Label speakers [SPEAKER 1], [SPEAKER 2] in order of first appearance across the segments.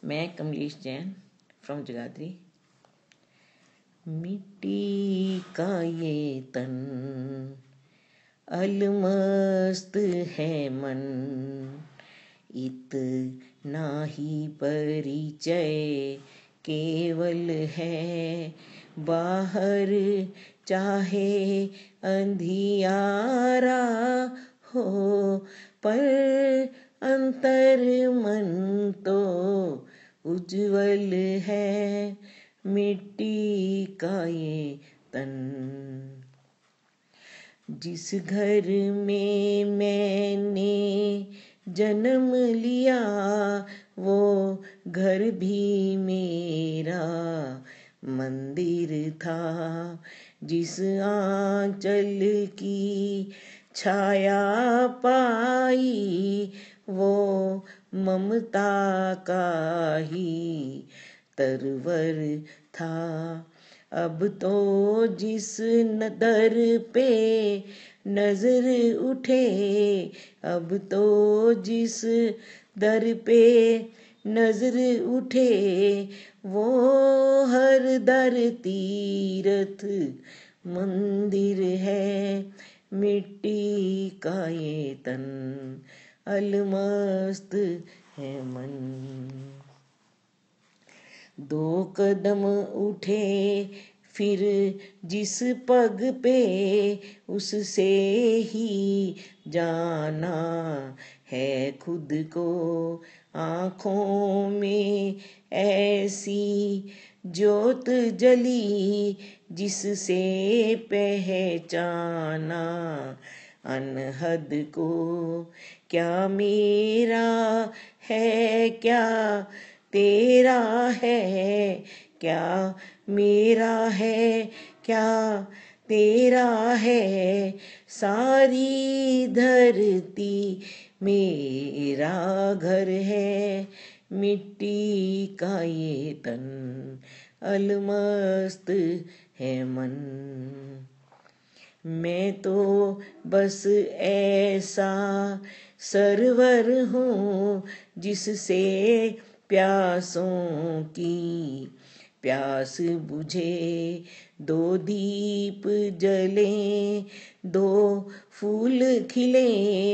[SPEAKER 1] मैं कमलेश जैन फ्रॉम जगाधरी। मिट्टी का ये तन, अलमस्त है मन, इतना ही परिचय केवल है। बाहर चाहे अंधियारा हो, पर अंतर मन तो उज्जवल है। मिट्टी का ये तन। जिस घर में मैंने जन्म लिया, वो घर भी मेरा मंदिर था। जिस आंचल की छाया पाई, वो ममता का ही तरवर था। अब तो जिस दर पे नजर उठे, अब तो जिस दर पे नजर उठे, वो हर दर तीरथ मंदिर है। मिट्टी का ये तन, अलमस्त है मन। दो कदम उठे फिर जिस पग पे, उससे ही जाना है खुद को। आँखों में ऐसी ज्योत जली, जिससे पहचाना अनहद को। क्या मेरा है क्या तेरा है, क्या मेरा है क्या तेरा है। सारी धरती मेरा घर है। मिट्टी का ये तन, अलमस्त है मन। मैं तो बस ऐसा सरवर हूँ, जिससे प्यासों की प्यास बुझे। दो दीप जले, दो फूल खिले,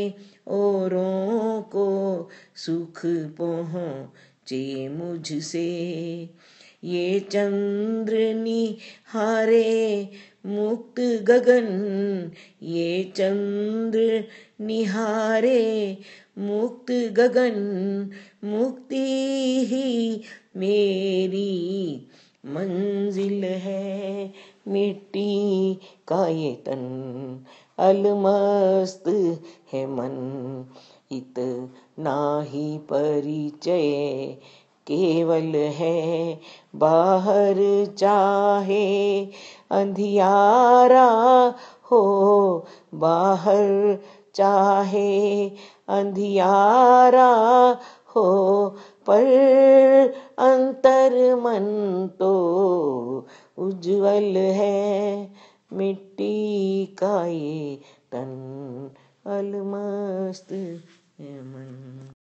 [SPEAKER 1] औरों को सुख पहुँचे मुझसे। ये चंद्र निहारे मुक्त गगन, ये चंद्र निहारे मुक्त गगन। मुक्ति ही मेरी मंजिल है। मिट्टी का ये तन, अलमस्त है मन, इतना ही परिचय केवल है। बाहर चाहे अंधियारा हो, बाहर चाहे अंधियारा हो, पर अंतर मन तो उज्जवल है। मिट्टी का ये तन, अलमस्त है मन।